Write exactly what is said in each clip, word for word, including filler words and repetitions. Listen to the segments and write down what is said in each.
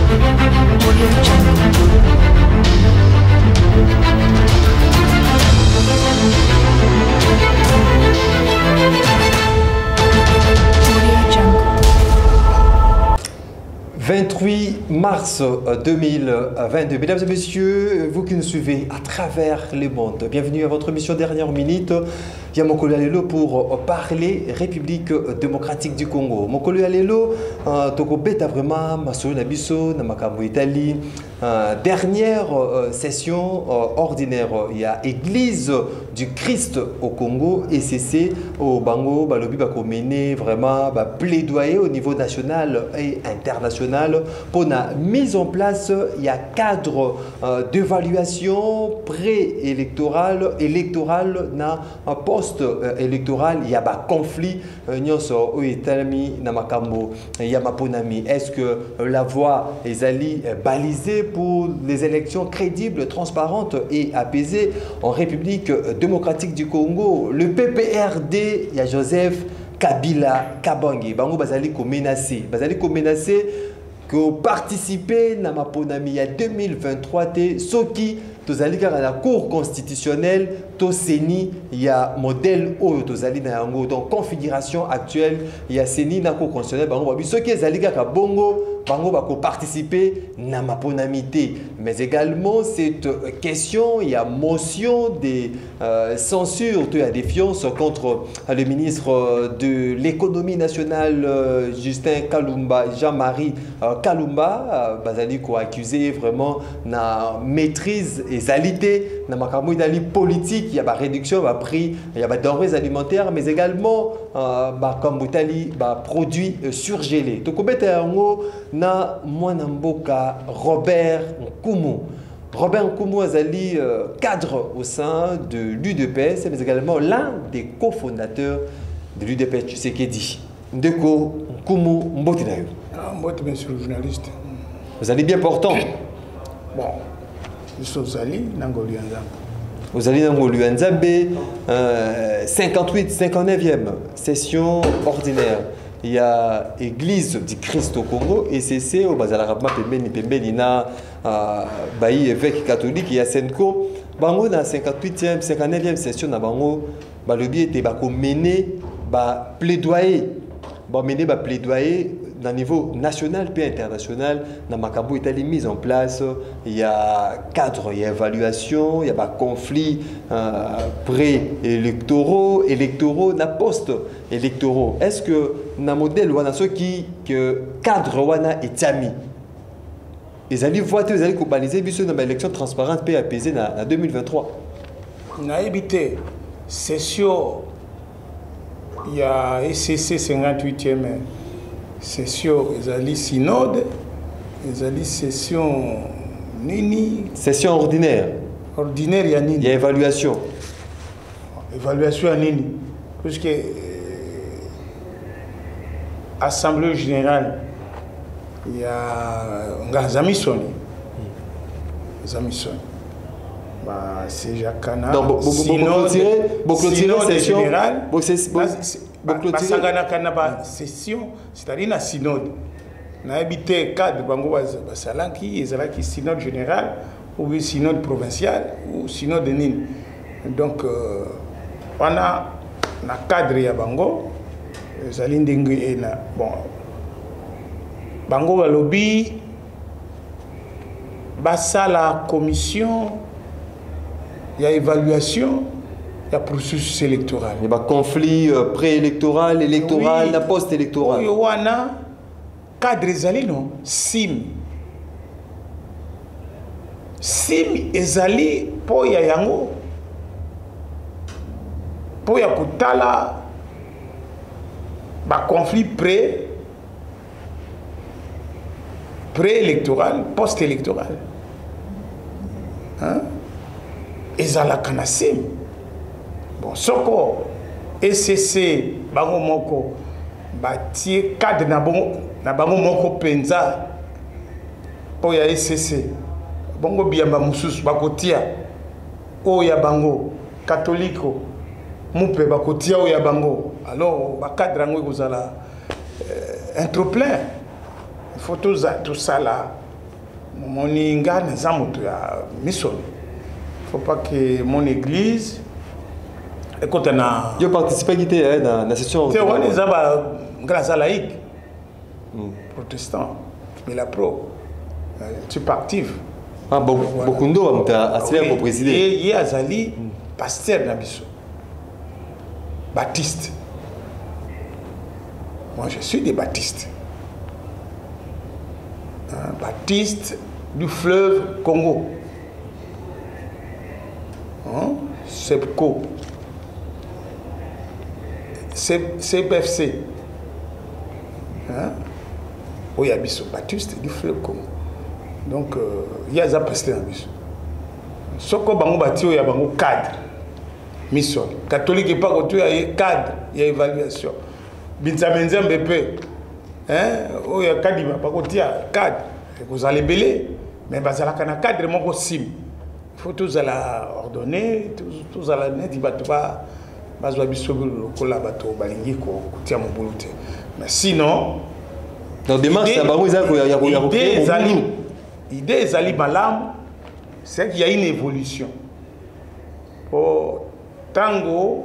vingt-huit mars deux mille vingt-deux. Mesdames et messieurs, vous qui nous suivez à travers le monde, bienvenue à votre émission Dernière Minute. Il y a Mokolo Alelo pour parler République démocratique du Congo. Mokolo Alelo, Toko Beta vraiment, Masolo Nabiso, Namakambo Italie. Dernière session ordinaire, il y a Église du Christ au Congo, E C C au Bango, Balobi Bakomene, vraiment plaidoyer au niveau national et international pour la mise en place, il y a cadre d'évaluation pré-électoral, électoral, na post-électoral, il y a un conflit, il y a est-ce que la voie est allée balisée pour les élections crédibles, transparentes et apaisées en République démocratique du Congo? Le P P R D, il y a Joseph Kabila Kabange, Bango Bazali ko menacé, Bazali ko menacé que participer na maponami il y a deux mille vingt-trois té soki tozali à la Cour constitutionnelle to seni il y a modèle oyo tozali na yango, donc configuration actuelle il y a seni na Cour constitutionnelle bango babi soki ezali ka bongo bango bako participer na maponamité, mais également cette question il y a motion de euh, censure, il y a défiance contre le ministre de l'économie nationale euh, Justin Kalumba, Jean-Marie euh, Kalumba, bazali ko accusé vraiment na maîtrise et salité na makambo idali politique, il y a ba réduction ba prix, il y a ba denrées alimentaires, mais également euh, ba comme Italie ba produits euh, surgelés. To kobeta yango na mwana mboka Robert Nkumu. Robert Nkumu Azali, euh, cadre au sein de l'U D P S, mais également l'un des cofondateurs de l'U D P S, tu sais qu'est dit. Ndeko Nkumu Mbotinayo. Ah, Mboti, monsieur le journaliste. Vous allez bien portant. Bon, je suis allé dans Goluanzambe. Vous allez dans Goluanzambe, euh, cinquante-huit, cinquante-neuvième session ordinaire. Il y a Église du Christ au Congo, E C C, au Bazalarabma, Pembeni, Pembeni, na Baï, évêque catholique, il y a Senko. Bango, dans la cinquante-huitième, cinquante-neuvième session, na Bango, le biais était mené, plaidoyer, mené, plaidoyer dans le niveau national et international. Dans Makambo Italie mise en place, il y a cadre, il y a évaluation, il y a conflit euh, pré-électoraux, électoraux, na post-électoraux. Est-ce que dans le modèle, on a ceux qui que cadre wana est ami? Ils allaient voter, ils allaient baliser dans l'élection transparente et apaisée en deux mille vingt-trois. On a évité session, il y a E C C cinquante-huitième session, ils allaient synode, ils allaient session nini. Session ordinaire. Ordinaire, il y a nini. Il y a évaluation. Évaluation à nini. Puisque euh, Assemblée générale, il y a Ngazamisoni. Ngazamisoni. Bah, c'est Jacana. Donc, beaucoup de session générale. Bah, session, c'est-à-dire la synode. On a habité cadre Bango Basalanki, Ezalaki synode général, ou synode provincial, ou synode de Nîmes. Donc, euh, on a un cadre à Bango, Zalindingue et na bon. Bango Balobi, Bassa la commission, il y a évaluation, il y a processus électoral. Il y a un conflit euh, préélectoral, électoral, oui. Post-électoral. Il y a un cadre Zali, non? Sim. Sim et Zali, pour y yango, pour y akutala, ba conflit pré, pré-électoral, post-électoral. Hein? Et Zala Kanasim. Bon, Soko, E C C, Bango Moko, Bati, cadre na Bango Moko Penza, pour ya E C C. Bango Biamba Moussous, Bakotia, Oya Bango, catholique, Moupe Bakotia, Oya Bango. Alors, Bakadre Rango Gozala, un trop plein. Il faut tout ça, tout ça là, mon inga naza moto ya mission. Faut pas que mon église écoute na yo participer qui était dans la session c'est on les aba grâce à laïque protestant mais la pro tu pas active ah beaucoup ndo amta asile pour présider et il y a Azali pasteur na biso baptiste. Moi je suis des baptistes, hein, baptiste du fleuve Congo, hein? Sepco, C P F C, hein? Oh, il y a biso baptiste du fleuve Congo. Donc il y a des pasteur na biso. Soko bango batio ya bango cadre mission catholique pas que tu as cadre il y a évaluation binzamenza mbepé hein o ya kadima pas que tu as cadre vous allez belé mais bazala kana cadre moko sim faut tous la ordonner tous ala net bato ba bazwa biso lokola bato balingi ko kutia mobuluté mais sinon dans démarche ça bango za ko ya ko ya ko idée ezali malam c'est qu'il y a une évolution pour tango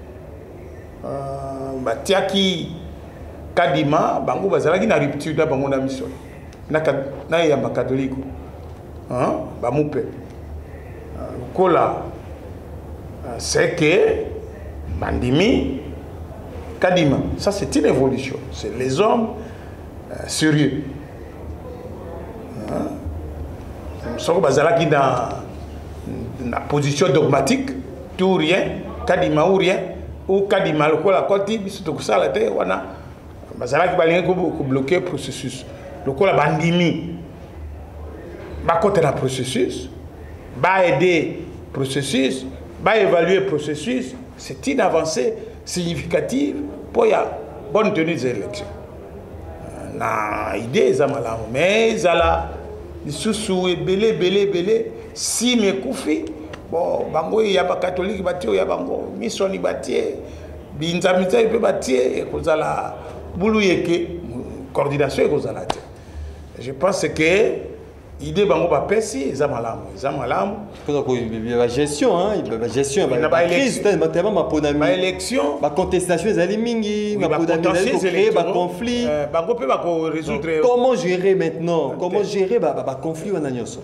euh, batiaki kadima bango bazalaki na rupture da bango na mission na na ya ba catholique hein ba mupe kola c'est que bandimi kadima ça c'est une évolution c'est les hommes euh, sérieux hein soko bazalaki dans la position dogmatique tout rien kadima ou rien ou kadima lokola koti biso to kusala te wana bazalaki balingi ko bloquer processus lokola bandimi ba côté na processus ba aider processus ba évaluer processus c'est une avancée significative pour ya bonne tenue des élections na idée za malamu mais zala lisusu ebele belé belé si me kufi bon bango ya ba catholique batio ya bango mission ni batie binza mitsa pe batie kozala bulu yeke coordination kozala te je pense que idée bango ba pesi za malamu za malamu pour la gestion hein la gestion ba crise tellement ma ponami ba élection ba contestation ezali mingi ma ponami ezali ba conflit bango pe ba ko résoudre comment gérer maintenant comment gérer ba ba conflit wana nyonso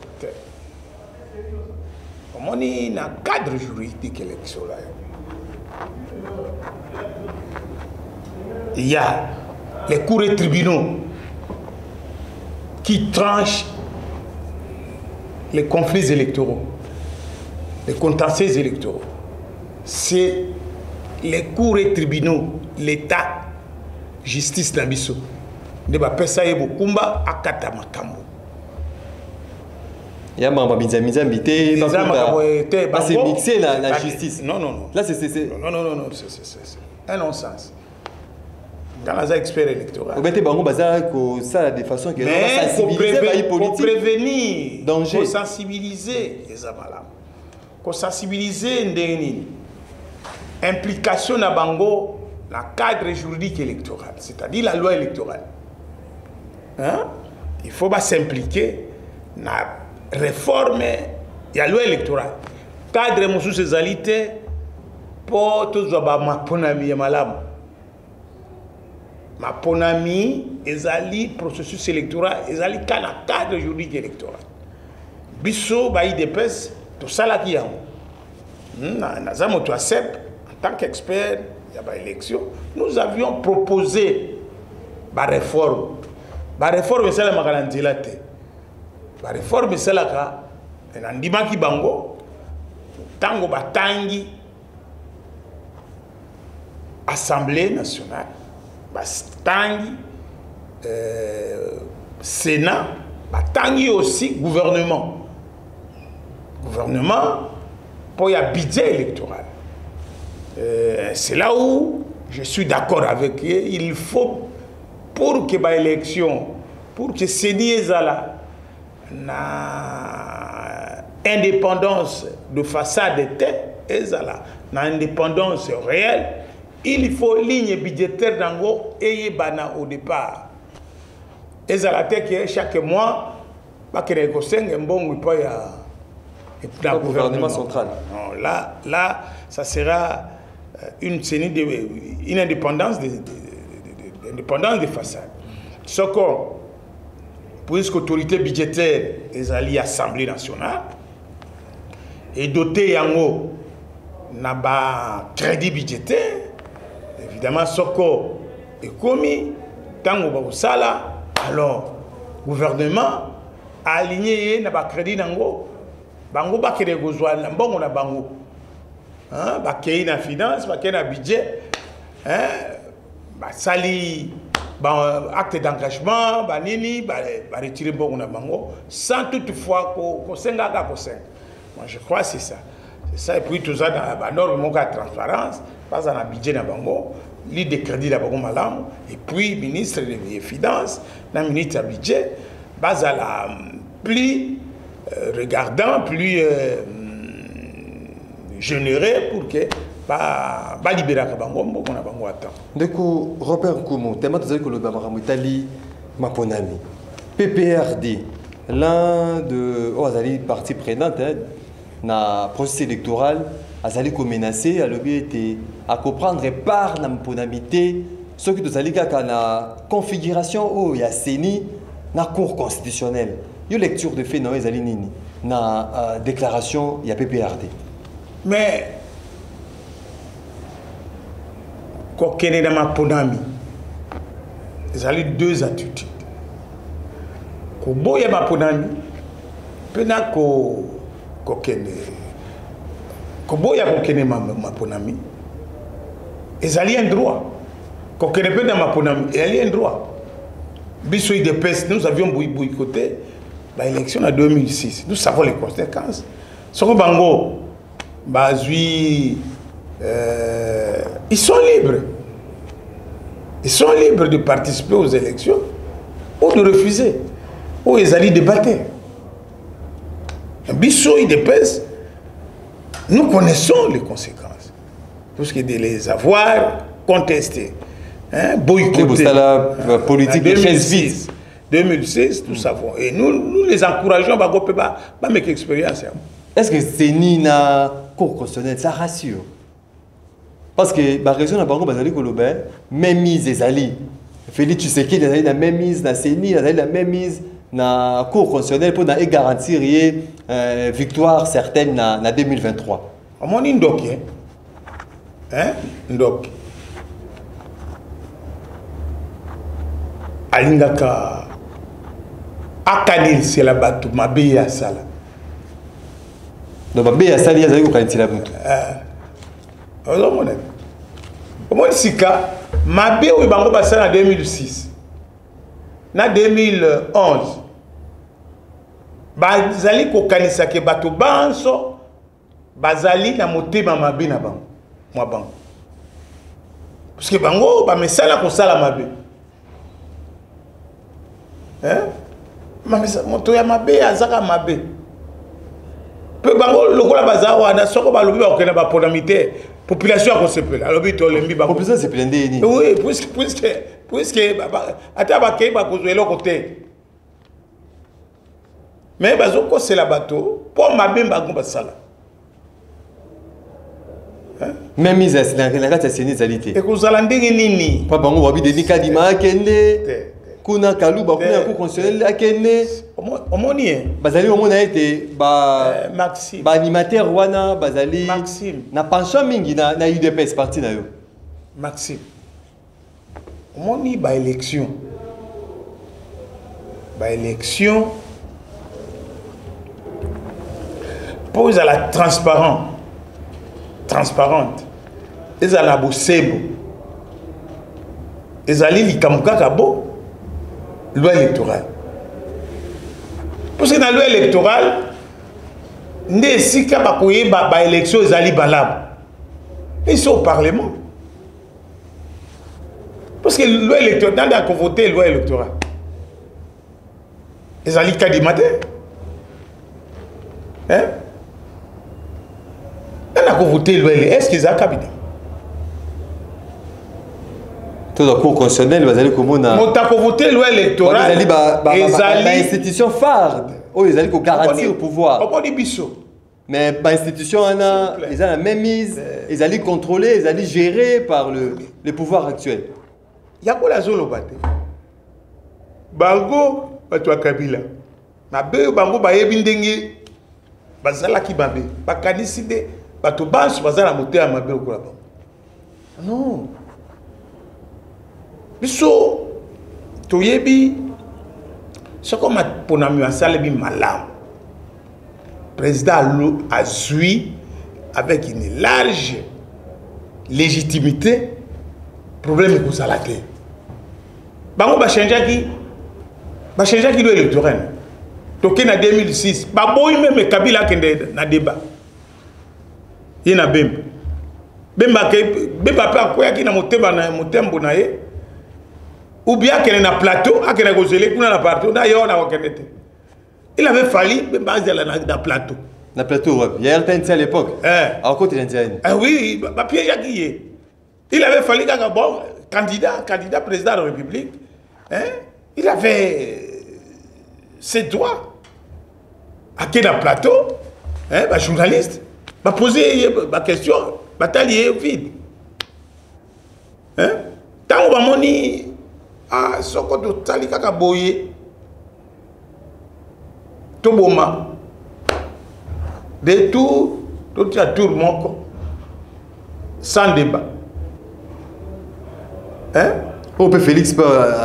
comment ni na cadre juridique élection là il y a les cours et tribunaux qui tranchent les conflits électoraux, les contentieux électoraux. C'est les cours et tribunaux, l'État, justice d'Ambiso. Ne va pas ça y kumba akata makambo. Il y a un bizamiza mbité, pas c'est mixé la, la justice. Non, non, non. Là, c'est... Non, non, non, non, c'est un non-sens. Dans les experts électoraux. Vous mettez bango bazar que ça de façon que mais faut prévenir, faut prévenir, danger, faut sensibiliser les amalam, faut sensibiliser ndeni. Implication na bango la cadre juridique électoral, c'est-à-dire la loi électorale. Hein? Il faut pas s'impliquer na réforme la loi électorale. Cadre musu sezalité pour tous ba maponami ya malamu. Ma ponami, ezali processus électoral, ezali kana cadre juridique électoral. Bisso ba I D P S to sala ki yango. Na na zamo to accept en tant qu'expert, il y a ba élection, nous avions proposé ba réforme. Ba réforme sala makalandila te. Ba réforme sala ka na ndima ki bango tango batangi Assemblée nationale. Batangi, euh, Sénat, Batangi aussi gouvernement. Gouvernement pour y a budget électoral. Euh, C'est là où je suis d'accord avec eux. Il faut, pour que l'élection, pour que Sénat Zala na indépendance de façade et Zala na indépendance réelle, il faut ligne budgétaire d'ango et bana au départ. Et à la tête que chaque mois, bakere ko senga mbongo pa ya le gouvernement central. Non, là là ça sera une série de une indépendance de, de, de, de, de indépendance des façades. Soko puisque autorité budgétaire est alliée Assemblée nationale et doté yango na ba crédit budgétaire évidemment soko et commis tango ba sala alors gouvernement a aligné na ba crédit nango bango ba kere gozwa na mbongo na bango hein ba kei na finance ba kei na budget hein ba sali ba acte d'engagement ba nini ba ba retirer mbongo na bango sans toutefois ko ko senga ka ko senga. Moi je crois c'est ça. C'est ça et puis tout ça dans la norme mon cas transparence pas dans la budget na bango lit de crédit la bango malam et puis ministre des finances na ministre du budget bas à la plus euh, regardant plus euh, généreux pour que ba ba libérer ka bango mbongo na bango attend. Ndeko Robert Nkumu tellement tozali ko loba makambo Italie maponami P P R D l'un de oh azali partie prenante hein, na processus électoral azali ko menacer à lobby était à comprendre par na mponamité ce qui tozali kaka na configuration oh ya Seni na cour constitutionnelle yo lecture de fait non ezali nini na euh, déclaration ya P P R D mais quand on est dans ma ponami ezali deux attitudes ko boya ma ponami pena ko ko kene ko boya ko kene ma ma ponami ezali un droit ko kene pena ma ponami ezali un droit biso de peste nous avions boycotté la élection en deux mille six nous savons les conséquences soko bango bazui euh, ils sont libres ils sont libres de participer aux élections ou de refuser ou ils allaient débattre. Bisso et Dépès, nous connaissons les conséquences. Parce que de les avoir contestés, hein, boycottés. La politique de chaise vide. deux mille six, nous savons. Et nous, nous les encourageons, bah, bah, bah, make expérience. Est-ce que c'est Nina Cour constitutionnelle, ça rassure? Parce que la région n'a pas de même mise des alliés. Félix Tshisekedi a la même mise, la CENI a la même mise. Na cour constitutionnelle pour garantir une euh, victoire certaine en deux mille vingt-trois. On est ndok hein ndok alingaka akanil c'est la batu mabeya sala donc mabeya sala ya zali ko kanitila mutu euh on mona on sika mabe o bango basala en deux mille six na deux mille onze bazali kokanisa ke bato banso bazali na motema mabe na bango mwa bango parce que bango ba mesala ko sala mabe hein ma moto ya mabe azaka mabe pe bango lokola bazawa na soko balobi ba okena ba ponamité population a consepela alobi to lembi ba population c'est plein de ni oui puisque puisque puisque ata ba ke ba kozwela côté mais bazoko c'est la bateau pour mabemba ngomba sala même mise à la carte sénalité et ko zala ndenge nini pa bango wabi de nikadima kende kuna kaluba kuna ko constitutionnel akende omoni bazali omona été ba Maxime ba animateur wana bazali Maxime na pension mingi na na U D P S parti na yo Maxime omoni ba élection ba élection pose à la transparent transparente et à la bosebo et à l'ilikamka kabo loi électorale parce que dans la loi électorale ne sika ba koye ba ba élection ezali balable ils sont au parlement parce que la loi électorale dans la voter loi électorale ezali kadimate hein on a voté loi est-ce qu'ils ont cabinet tout la cour constitutionnelle vous allez comment on a voté loi électorale les institutions phare oh, ils allaient garantir le pouvoir. On dit biso. Mais l'institution, ils ont la même mise, ils allaient contrôler, ils allaient gérer par le, le pouvoir actuel. Il y a quoi la zone au bâté? Bango, tu Kabila. Ma belle, bango, ba yebindengi, bazala ki babe, ba kaniside, ba to banche, bazala moté à ma belle ou la bango. Non. Biso, to yebi, ce qu'on m'a pour nous assaler bi malam. Président a joui avec une large légitimité. Problème est que ça l'a été. Bango ba changer qui, ba changer qui l'électoral. Toké en deux mille six, ba boy même Kabila kende na débat. Yena bem. Bemba ke bemba pa ko yaki na motema na motembo na ye. Ou bien qu'elle na plateau, à qu'elle a gozélé, qu'on a la partout, d'ailleurs on a reconnaître. Il avait fallu bemba dans la plateau. Na plateau, il y a un à l'époque. Eh. À côté de l'Indien. Ah oui, ba piège à qui. Il avait fallu qu'un bon candidat, candidat président de la République, hein, il avait ses droits. À quel plateau, hein, bah, journaliste, bah, poser ma question, bah, t'allier vide. Hein? Tant que moni, ah, ce que tu as dit, kaka boye, toboma, de tout, tout à tout le monde, sans débat. Hein? On peut Félix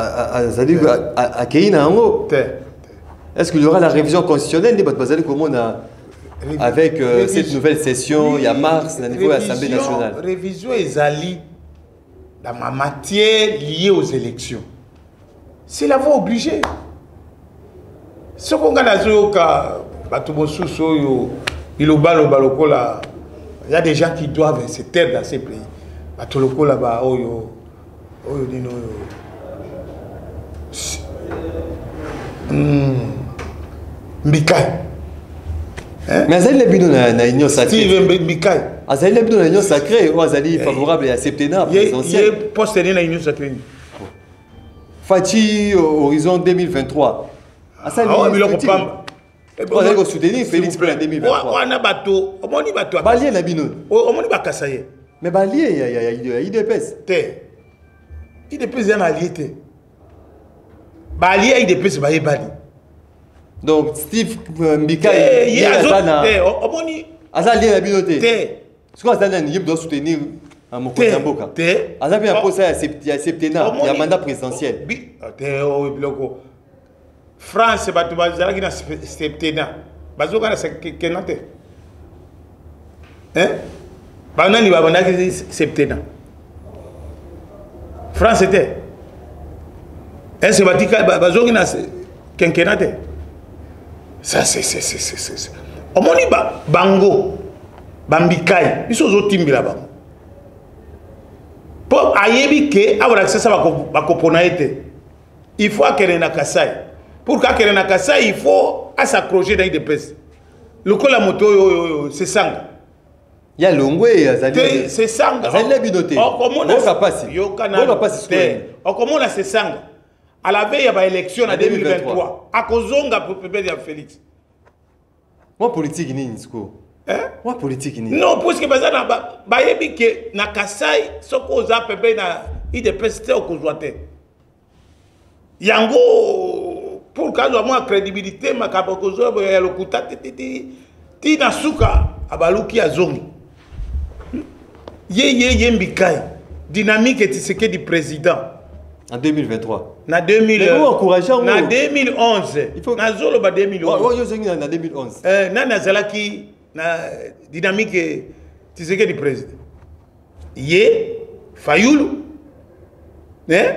à Kéina en haut. Est-ce qu'il y aura la révision constitutionnelle avec euh, cette nouvelle session, il y a mars, au niveau de l'Assemblée nationale? Révision est alliée dans ma matière liée aux élections. C'est la voie obligée. Ce qu'on a il y a des gens qui doivent se taire dans ces pays. Là-bas, Mikaï. Mais Azali Lebino na union sacrée. Steve Mikaï. Azali Lebino na union sacrée ou Azali favorable à septennat présidentiel. Il est postéré na union sacrée. Fati horizon deux mille vingt-trois. Azali Lebino. On va soutenir Félix en deux mille vingt-trois. On a bateau, on a bateau. Balié na bino. On a bakasaye. Mais Balié, il y a I D P S. Té. I D P S est un allié. Balié I D P S c'est Bali. Donc Steve Mbika il y a Azana. Azali na bino té. Ce qu'on a dit, il doit soutenir un côté Mboka. Azali a posé à septennat, il y a mandat présidentiel. France c'est batu bazala qui na septennat. Bazoka na septennat. Hein? Banani babanda qui septennat. France c'était. Est-ce que batika bazoki na quinquennat? Ça c'est c'est c'est c'est. Omoni ba bango bambikai biso zo timbila bango. Pour ayebi ke avoir accès à ba kopona été. Il faut qu'elle na Kasai. Pour qu'elle na Kasai, il faut s'accrocher dans des pèses. Le col la moto c'est sang. Il y a Longwe Azali. C'est sang. Azali binoté. On va passer. Yo kana. On passer. On commence c'est sang. À la veille, il y a l'élection en deux mille vingt-trois. À Kozonga pour Pépé de Félix. Moi, politique, ni Nisko. Hein? Moi, politique, ni. Non, parce que ça, na yebi que na Kasai, ce qu'on a Pépé na I D P S au Kozwate. Yango, pour qu'il y ait moins crédibilité, ma Kabokozo, il y a le Kouta, ti na Souka, Abaluki Azongi. Yé yé yé Mbikai. Dynamique et tisséké du président. En deux mille vingt-trois. En deux mille onze. Il faut na zolo ba deux mille onze. Oh, yo zengi na deux mille onze. Euh na na zalaki na dynamique tiseke du président. Yé Fayoulou. Hein?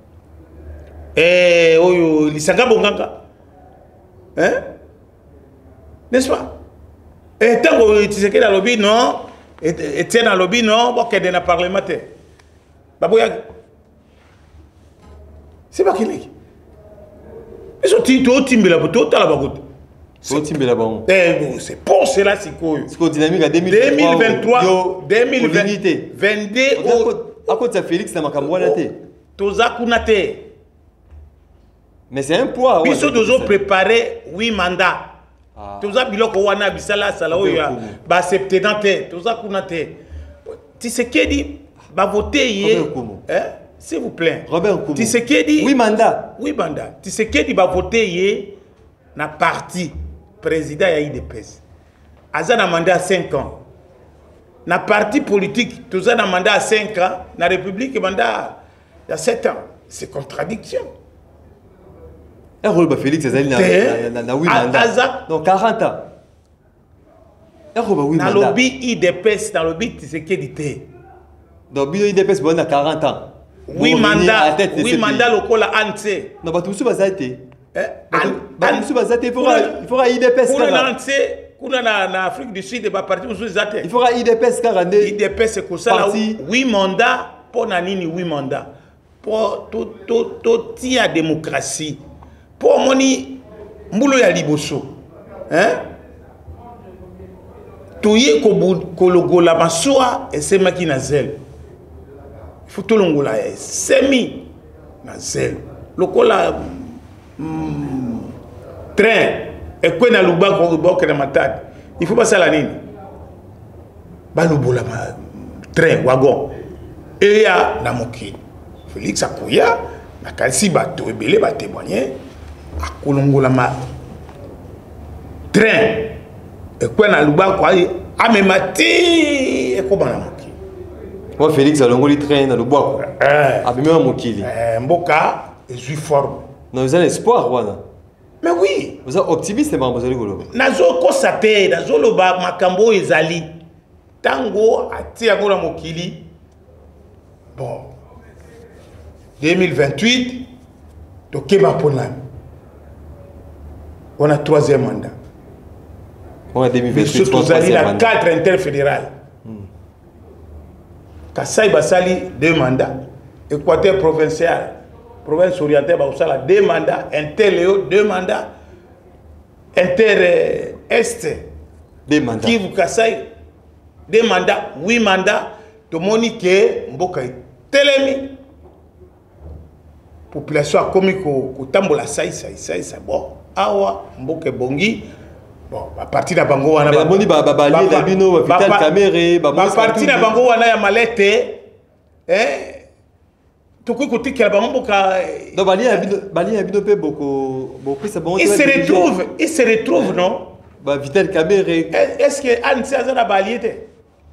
Eh oyo Lisanga Bonganga. Hein? N'est-ce pas? Et tant que tiseke dans lobby non, et tiens dans lobby non, bon qu'elle dans parlementaire. Baboya. C'est pas qu'il est. Ils sont tous les timbres là, tous les bagoutes. Tous les timbres là-bas. C'est pour cela c'est quoi? C'est quoi dynamique à deux mille vingt-trois? deux mille vingt-deux. À côté de Félix, c'est ma camarade. Toza Kunate. Mais c'est un poids. Ils sont toujours préparés huit mandats. Tous les biloko wana bisala sala oya ba septante tous les kunate. Tshisekedi va voter hier. Hein? S'il vous plaît. Robert Koumou. Tshisekedi huit mandats. huit mandats. Tshisekedi va voter hier na parti président ya I D P S. Azana mandat à cinq ans. Na parti politique tous un mandat à cinq ans, na République mandat à sept ans. C'est contradiction. Un rôle Félix Ezali na huit mandats. Donc quarante ans. Un rôle huit mandats. Dans le lobby I D P S, dans le lobby Tshisekedi té. Dans le I D P S bon à quarante ans. huit mandats, huit mandats locaux à Anse. Non, bah tout ça va été. Eh? Bah tout ça va être. Il faudra il faudra I D P S. Pour Anse, pour na Afrique du Sud, bah parti où zate. Il faudra I D P S quarante. I D P S c'est comme ça là. huit mandats pour nanini huit mandats. Pour tout tout tout tia démocratie. Pour moni mbulo ya liboso. Hein? Toye ko ko logo la maswa et c'est maki na zel. Il faut tout longola semi na zel. Lokola mm, train et quoi na luba ko boke na matade. Il faut pas ça la nini. Ba lobola ma train wagon. Et ya na moki. Félix Akoya na kalsi bato ebele ba témoigner a kolongola ma train et quoi na luba ko amemati e ko bana moki. Moi Félix alongoli train na luba. Eh. Abimema mokili. Eh mboka ezui forme. Non, vous avez espoir wana. Mais oui. Vous êtes optimiste ma vous allez goloba. Nazo kosate, nazo loba makambo ezali. Tango atia ngona mokili. Bon. deux mille vingt-huit to keba ponami. On a troisième mandat. On a deux mille vingt-huit. Surtout à la cadre interfédéral. Kassai Basali, deux mandats. Équateur provincial, province orientale, Baoussala, deux mandats. Inter-Léo, deux mandats. Inter-Est, deux mandats. Kivu Kassai, deux mandats, huit mandats. De Monique, Mboka, Telemi. Population a commis que Tambola Saï, Saï, Saï, Saï, bon. Awa, Mboka Bongi. Bon, à partir de Bango, on a ba boni ba ba lié Dabino, Vital Caméré, ba à partir de Bango, on a ya malette, hein? Tout quoi côté qui a Bango ka. Donc ba lié ba lié Dabino pe beaucoup beaucoup ça bon. Il se retrouve, il se retrouve non? Ba Vital Caméré. Est-ce que Anse a za baliété?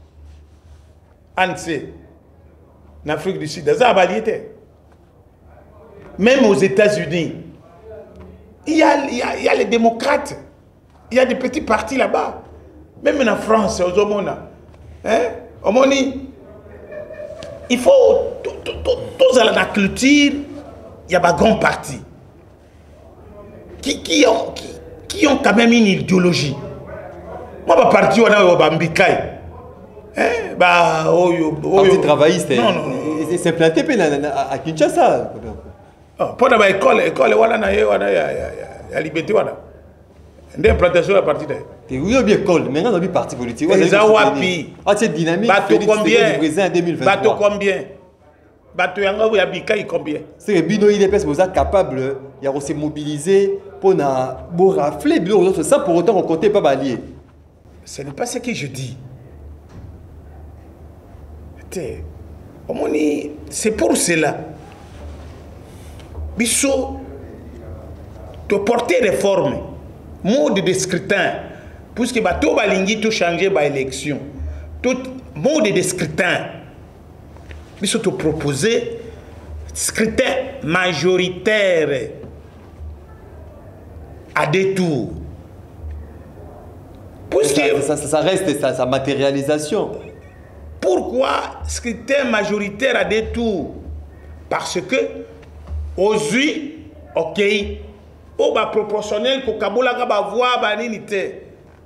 Anse, en Afrique du Sud, za baliété. Même aux États-Unis, il y a il y a il y a les démocrates. Il y a des petits partis là-bas. Même en France, aux Omona. Hein? Omoni. Il faut. Tous à la culture, il y a des grands partis. Qui, qui, ont, qui, qui ont quand même une idéologie. Moi, je parti, on a un Bambikai. Hein? Bah, oh, oh, oh, Parti travailliste. Non, non, non. C'est implanté à Kinshasa. Pour la école, l'école, on a la liberté. Une implantation à partir de. Tu oui, bien école. Maintenant, on a vu parti politique. Les Awapi. Ah, c'est dynamique. Bateau combien? En deux mille vingt-trois. Bateau combien? Bateau Yanga ou Yabika, combien? C'est que Bino I D P S, vous êtes capable de se mobiliser pour rafler Bino sans pour autant qu'on ne compte pas balier. Ce n'est pas ce que je dis. C'est pour cela. Bissot, de porter réforme. Mode de scrutin, puisque tout balingi tout changer par élection, tout mode de scrutin, ils sont proposés scrutin majoritaire à deux tours. Puisque ça, ça, ça reste sa, sa matérialisation. Pourquoi scrutin majoritaire à deux tours? Parce que aujourd'hui, ok. Oh, bah, proportionnel, que Kabola va voir, bah, n'unité.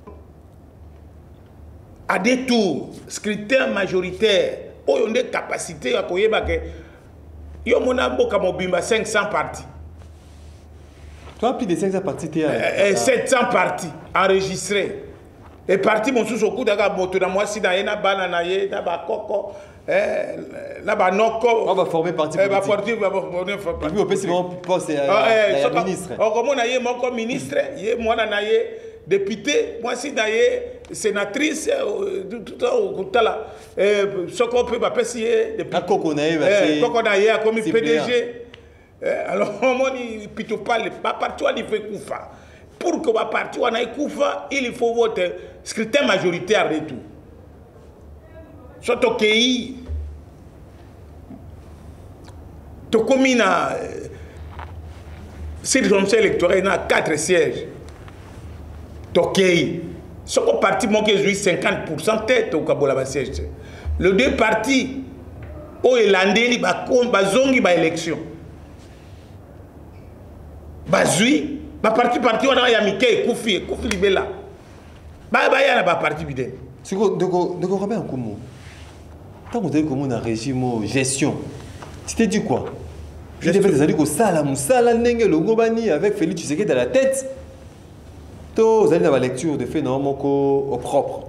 À des tours, scrutin majoritaire, oh, on a des capacités à couiller, bah, que, yo, mon abo, comme Obimba, cinq cents partis. Toi, plus de cinq cents partis, tu as. sept cents partis enregistrés. Et partis, mon sous au coup, d'accord, moto, dans moi, si, dans une banane, dans un coco, là bas noko on va former parti politique va former parti et puis au P C poste la ministre on comment na yé mon comme ministre yé moi na yé député moi si na yé sénatrice tout au là ce qu'on peut pas passer depuis koko na yé koko na yé comme P D G alors on dit plutôt pas pas partout il faut koufa pour que va partout on aille koufa il faut voter scrutin majoritaire et tout soit au pays to commune à circonscription électorale il y a quatre sièges ok ce qu'on parti manque jouit cinquante pour cent tête au Kabola siège le deux partis au Elandeli ba ba zongi ba élection ba jouit ba parti parti on a yamike Koufi Koufi libela ba ba ya na ba parti bidé ce que de de Robert Nkomo tant qu'on dit comment on a régime gestion c'était dit quoi je t'ai fait des années que ça la moussala nenge le gobani avec Félix Tshisekedi à la tête to vous allez dans la lecture de fait non moko au propre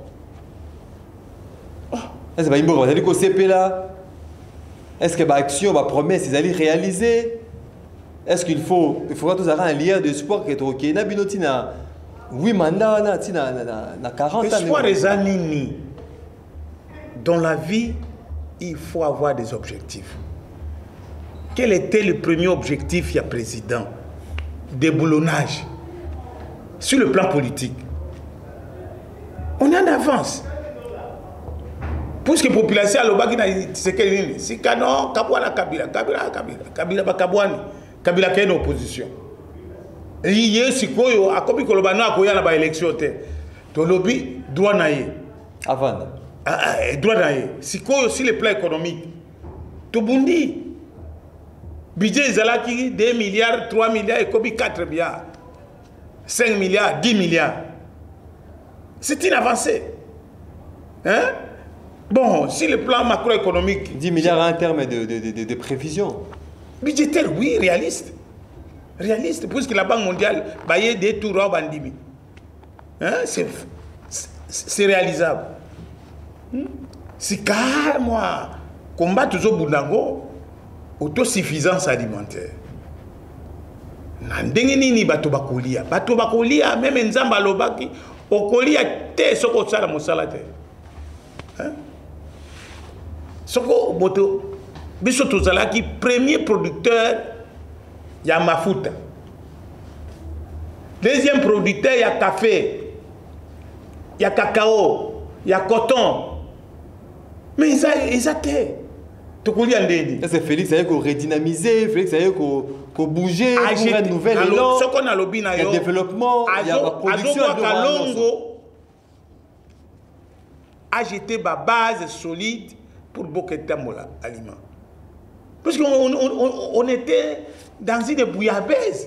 est-ce que imbo vous allez que C P là est-ce que ba action ba promesse ils allaient réaliser est-ce qu'il faut il faudra tous avoir un lien d'espoir que to na binoti na oui mandat na tina na quarante ans espoir des années dans la vie il faut avoir des objectifs. Quel était le premier objectif, il y a président? Déboulonnage. Sur le plan politique. On est en avance. Puisque la population a l'obagi, c'est que si Kano, Kabouana, Kabila, Kabila, Kabila, Kabila, Kabouani, Kabila qui est en opposition. Et il y a si quoi, à comme Kolobano a quoi la élection, ton lobby doit naïe. Avant. Droit d'ailleurs. Si quoi aussi le plan économique. Tout bundi. Budget Zalaki deux milliards, trois milliards et Kobi quatre milliards. cinq milliards, dix milliards. C'est une avancée. Hein? Bon, si le plan macroéconomique. dix milliards en termes de, de, de, de prévision. Budgétaire, oui, réaliste. Réaliste, puisque la Banque mondiale baille des tours à Bandimi. Hein? C'est réalisable. Si carrément combat toujours Bundango, autosuffisance alimentaire. Nandenge nini bato bakolia, bato bakolia même nzamba lobaki okolia te soko sala mosala te. Hein? Soko boto biso tozalaki premier producteur ya mafuta. Deuxième producteur ya café, ya cacao, ya coton. Mais ils ont été. C'est Félix, ça y est qu'on redynamiser, Félix, ça y est qu'on bouger pour un nouvel élan. Ce qu'on a lobby, il y a développement, il y a la production. A jeté ma base solide pour beaucoup de aliments. Parce qu'on on, on était dans une bouillabaisse.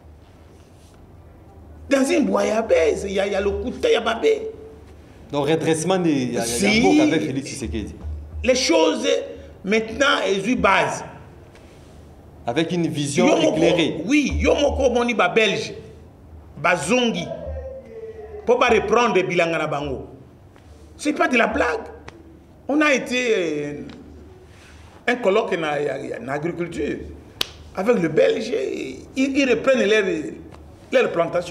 Dans une bouillabaisse, il y a le couteau, il y a babé. Donc, redressement des si, avec Félix Tshisekedi. Les choses, maintenant, elles ont une base. Avec une vision Yomoko, éclairée. Oui, Yomoko Moni ba Belge, Bazongi, pour pas reprendre Bilangana Bango. Ce n'est pas de la blague. On a été euh, un colloque en agriculture avec le Belge, ils, ils reprennent leur, leur plantation.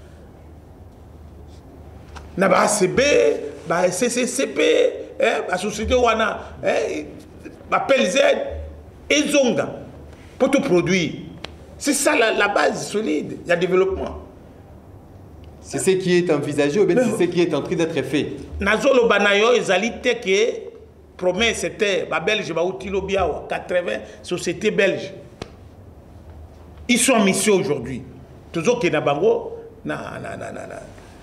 Na ba A C B, ba C C C P, eh, ba société wana, eh, ba P L Z, et Zonga, pour tout produire. C'est ça la, la base solide, il y a développement. C'est ce qui est envisagé ou bien c'est ce qui est en train d'être fait. Nazolo banayo ezali teke promesse c'était ba Belge ba utilo biawa quatre-vingts sociétés belges. Ils sont en mission aujourd'hui. Toujours que na bango na na na na na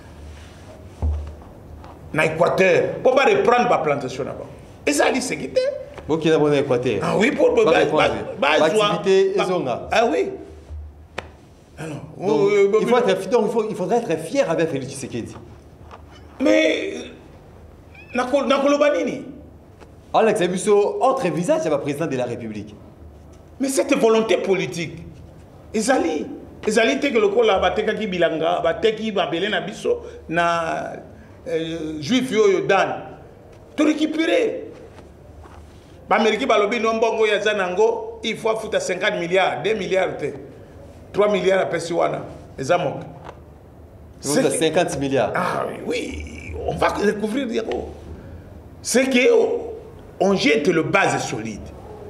na Équateur pour pas reprendre ma plantation là-bas. Et ça dit c'est qui était. Ok, na bon Équateur. Ah oui pour ba activité ezonga. Ah oui. Alors, donc, il, faut être, donc, il, faut, il faudrait être fier avec Félix Tshisekedi. Mais, Nakolobanini. Alex Abusso, autre visage, c'est le président de la République. Mais cette volonté politique, Ezali, Ezali, te que le col a batté qui bilanga, batté qui va belé na biso, na juif yo dan, tout récupérer. L'Amérique balobi non bongo ya zanango, il faut foutre cinquante milliards, deux milliards, trois milliards à Pessiwana, les amok. C'est cinquante milliards. Ah oui, on va découvrir des héros. C'est qu'on jette le base solide.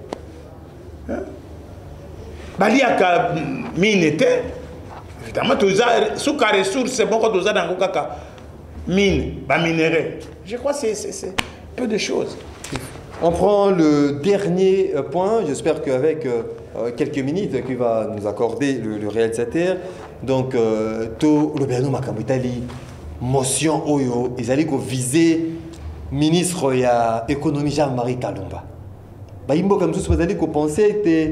Hein? Bali a mine était, évidemment, sous la ressource, c'est bon quand on a dans le mine, minerai. Je crois que c'est peu de choses. On prend le dernier point, j'espère qu'avec euh, quelques minutes qu'il va nous accorder le, le réalisateur. Donc, euh, tout le Bénin Makabutali, motion Oyo, ils allaient viser ministre de l'économie Jean-Marie Kalumba. Bah, il comme ça, vous allez penser que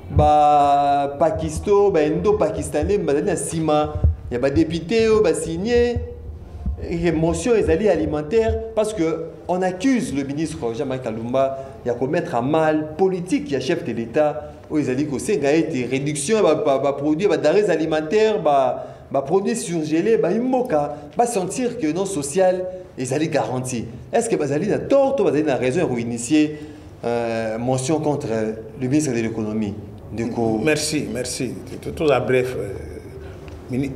bah Pakistan, bah Indo-Pakistanais, bah dans Sima, il y a des députés qui ont signé une motion alimentaire parce que on accuse le ministre Jean-Marie Kalumba de commettre un mal politique, il y a chef de l'État où ils ont dit que c'est une réduction de produits denrées alimentaires, de produits surgelés, bah imoka, bah sentir que non social ils allaient garantir. Est-ce que vous allez dans tort ou vous allez dans raison pour initier euh, motion contre le ministre de l'économie? Merci, merci. Tout à bref, euh,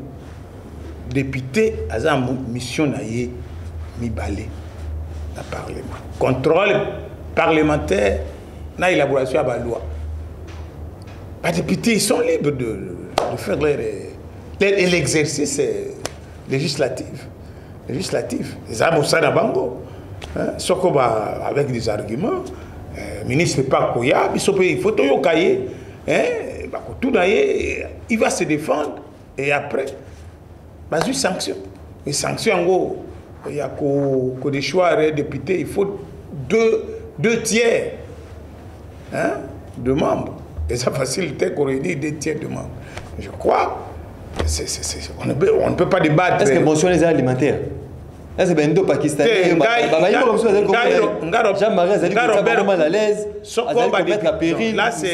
député a une mission naïe mi balé dans le Parlement. Contrôle parlementaire dans l'élaboration de la loi. Les députés ils sont libres de, de faire l'exercice législatif. législatif. Ils ont ça dans Bango. Sauf avec des arguments. Le ministre n'est pas Koya, il faut tout y cahier. Tout il va se défendre et après, il y a une sanction. Une sanction, en gros, il y a que des choix de députés, il faut deux, deux tiers hein, de membres. Et ça facilite qu'on ait dit deux tiers de membres. Je crois, c est, c est, c est, on, ne peut, on ne peut pas débattre. Est-ce que mention les alimentaires? Est-ce que les Pakistanais, Jean-Marie a dit que ça va mal à l'aise, à mettre à péril,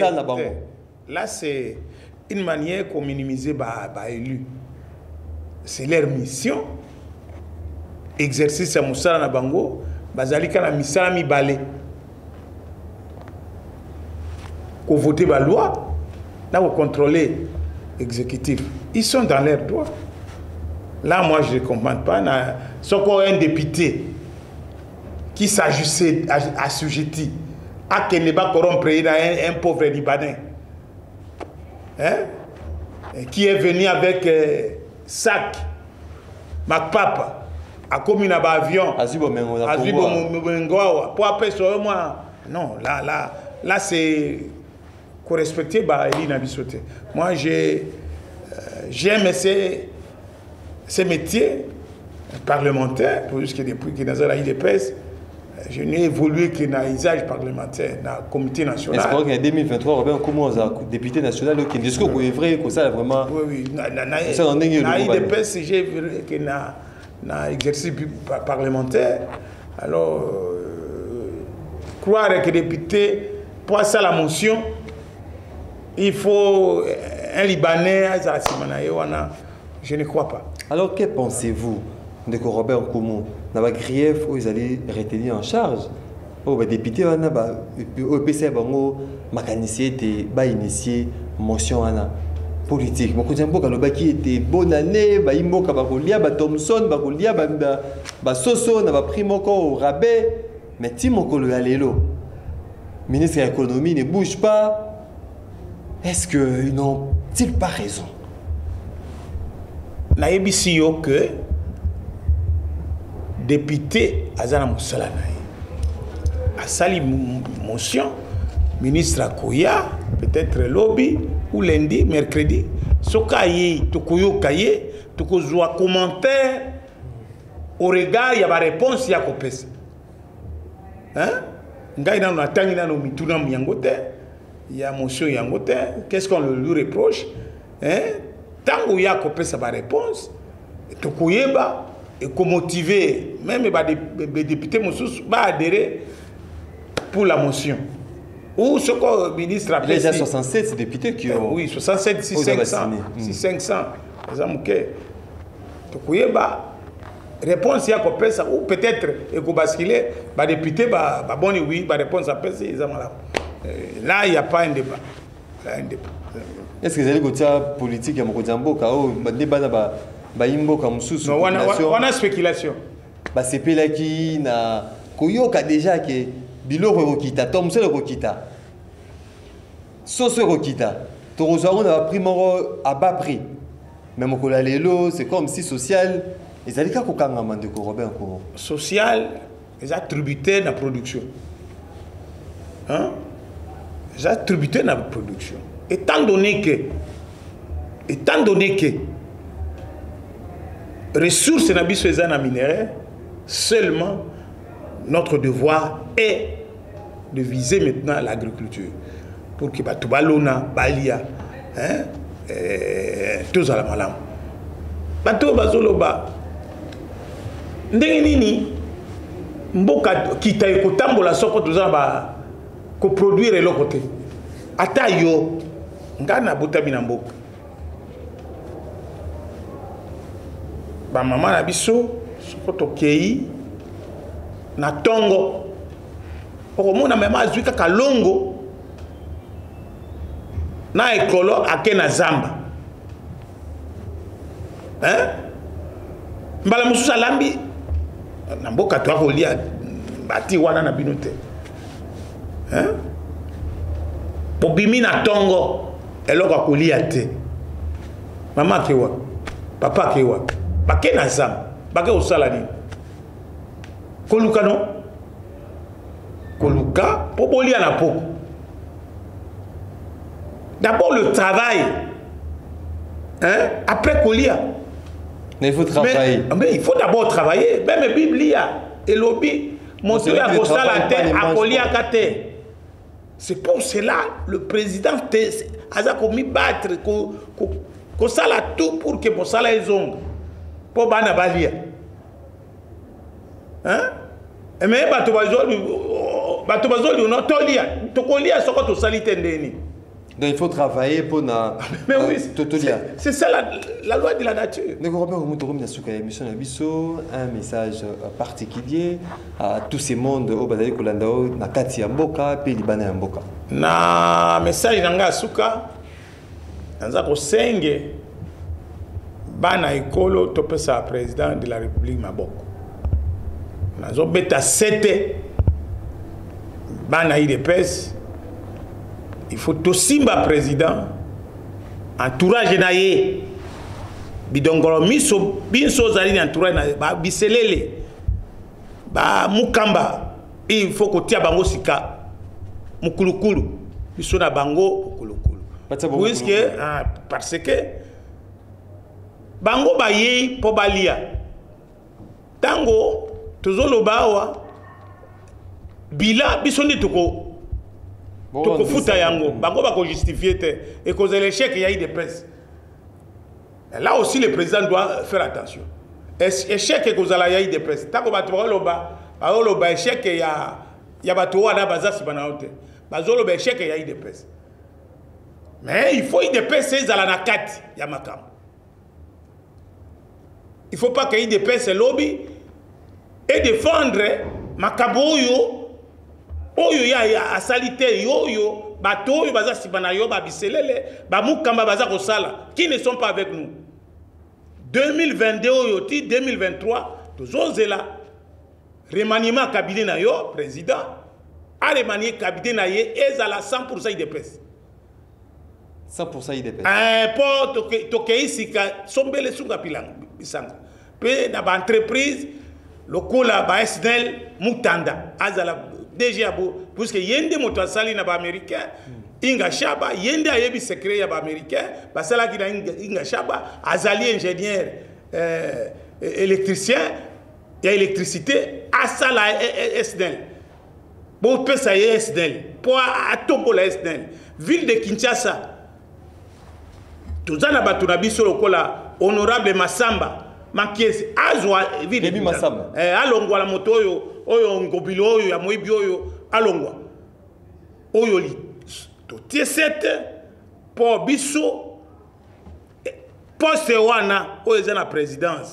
là c'est une manière qu'on minimise les élus. C'est leur mission. Exercice à Moussala na Bango, bazalika na misala mi balé. Qu'on vote la loi, là vous contrôlez l'exécutif. Ils sont dans leurs droits. Là, moi, je ne comprends pas. Sauf qu'on a un député qui s'agissait assujetti à qu'il n'est pas corrompre un, un pauvre Libanais. Hein? Qui est venu avec euh, sac, Macpapa, à comme un avion, pour après sur moi. Non, là, là, là c'est qu'on respecte Bahali Nabisote. Moi, j'ai euh, j'aime ces, ces métiers parlementaires, pour juste que depuis que dans la I D P S, je n'ai évolué que dans l'usage parlementaire, dans le comité national. Est-ce qu'en deux mille vingt-trois, Robert, comment on a député national qui dit que c'est vrai que ça vraiment. Oui, oui. Dans la I D P S, j'ai vu que dans l'exercice parlementaire, alors, euh, croire que les députés, pour ça la motion, il faut un Libanais, je ne crois pas. Alors, que pensez-vous de que Robert Nkoumou n'a pas grief où ils allaient retenir en charge? Oh, les députés, au P C, mécanicien, ba initié motion politique. Beaucoup de gens qui étaient bonne année, ba imbo kabakolia, ba Thomson, ba kolia, ba ba Soso, na ba primoko au rabais, mais Timoko le alélo. Ministre de l'économie ne bouge pas. Est-ce qu'ils n'ont-ils pas raison? Naïbisi yo que député Azana Moussala a sali motion, ministre Akoya, peut-être lobby, ou lundi, mercredi, ce cahier, tout koyo cahier, tout koyo commentaire, au regard, il y a ma réponse, il y a copes. Hein? Ngai na na tangi na no mituna myangote, il y a motion yangote, qu'est-ce qu'on lui reproche? Hein? Tant qu'il y a sa réponse, tout koyeba et qu'on motiver, même les députés va adhérer pour la motion. Ou ce que le ministre a fait. Il y a soixante-sept députés qui ont. Oui, soixante-sept, six cinq cents. six cinq cents. Tout koyeba réponse ya ko pesa ou peut-être et ko basculer ba député ba ba boni oui ba réponse à pesa ils là là il y a pas un débat là un débat est-ce que vous allez côté politique ya mokoza mboka o débat na ba ba imboka mususu non on a spéculation ba sepelaki na koyoka déjà que biloko kokita to muselo kokita soso kokita to rozwa na prix moko à bas prix mais mokola lelo c'est comme si social ils allaient kako kanga mande ko Robert ko social ils attributé na production hein ils attributé na production étant donné que étant donné que ressources na biso ezana minerais seulement notre devoir est de viser maintenant l'agriculture pour que batu balona balia hein eh tous à la malam batu bazoloba ndenge nini mboka kita ekotambola soko tozana ba ko produire le côté ata yo ngana botami na mboka ba mama na biso soko tokei na tongo okomona mema azwi kaka longo na ekolo ake na zamba hein mbala mususu alambi na mboka to akolia bati wana na bino te hein pobimi na tongo eloko akolia te mama kewa papa kewa bake na zamba bake osala nini koluka non koluka po bolia na poko d'abord le travail hein après kolia mais il faut travailler mais, mais il faut d'abord travailler même biblia et lobby monter à costa la terre à kolia kate c'est pour cela le président a commis battre ko ko sala tout pour que mon salaire ezonga po bana balia hein mais bato bazoli bato bazoli no tolia tokolia soko to salite ndeni donc il faut travailler pour na mais oui totolia c'est ça la, la loi de la nature ne comprends pas comment to comme suka émission na biso un message particulier à tous ces mondes au bazali kolanda na kati ya mboka pe libana ya mboka na message nanga suka nza ko senge bana ekolo to pesa président de la République maboko nazo beta sete bana I D P S il faut to simba président entourage na ye bidongolo miso binso zali entourage na ba biselele ba mukamba il faut ko tia bango sika mukulukulu biso na bango mukulukulu puisque ah, parce que bango baye po balia tango tozoloba awa bila biso ndi toko toko futa yango bango bako justifier te et cause l'échec ya I D P S là aussi le président doit faire attention échec et cause la ya I D P S tango bato baloba baloba échec ya ya bato wana bazasi bana hote bazoloba échec ya I D P S mais il faut I D P S ezala na kati ya makambo il faut pas que I D P S lobby et défendre makambo oyo oyo ya asalite yoyo bato oyo baza sibana yo ba biselele ba mukamba baza ko sala qui ne sont pas avec nous deux mille vingt-deux oyo ti deux mille vingt-trois tozozela remaniement cabinet na yo président a remanié cabinet na ye ezala cent pour cent I D P S cent pour cent I D P S un po toke toke isika sombele sunga pilanga bisanga pe na ba entreprise lokola ba S N L mutanda azala D G abo puisque yende moto asali na ba américain inga shaba yende ayebi secret ya ba américain basala ki na inga shaba azali ingénieur euh, électricien ya électricité asala S N L bon pesa ya S N L pour atombola S N L ville de Kinshasa tozana batu na biso lokola honorable Masamba makiesi azwa ville de Masamba eh alongwa la moto oyo oyo ngobilo oyo ya moibi oyo alongwa oyo li to tiesete po biso poste wana oyo eza na présidence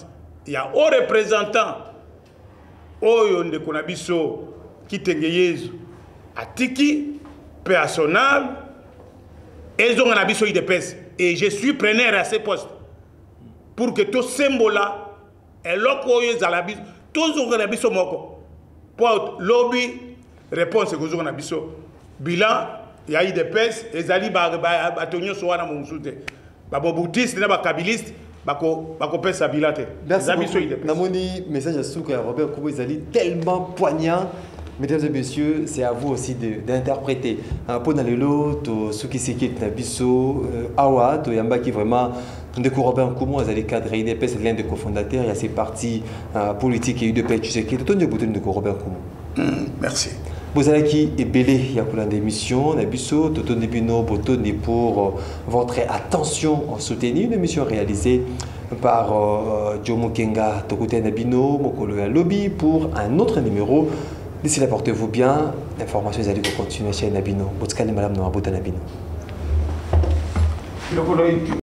il y a un représentant oyo ndeko na biso kitenge yezu atiki personnel ezonga na biso idps et je suis preneur à ces postes pour que tout symbole là eloko oyo ezala biso tozonga na biso moko pour lobby réponse kozonga na biso bilan ya idps ezali ba batonyo so wana monsute ba boutiste na ba kabiliste bako bako pesa bilate merci beaucoup namoni message à Souka Robert Kobo ezali tellement poignant. Mesdames et messieurs, c'est à vous aussi d'interpréter. Pour dans le lot, ceux qui s'inquiètent Nabiso, Awa, to Yamba qui vraiment de Robert Koumou, les cadres I D P, c'est l'un des cofondateurs, il y a ces partis politiques et U D P, tu sais qui est tout de bouton de Robert Koumou. Merci. Vous allez qui est belé, il y a plein d'émissions, Nabiso, Toto Nebino, Botoni pour votre attention soutenue, une émission réalisée par euh, Jomo Kenga, Tokote Nabino, Mokolo Lobby pour un autre numéro. D'ici là, portez-vous bien. L'information, vous allez continuer chez Nabino. Botskan et Madame Noir, Botan Nabino.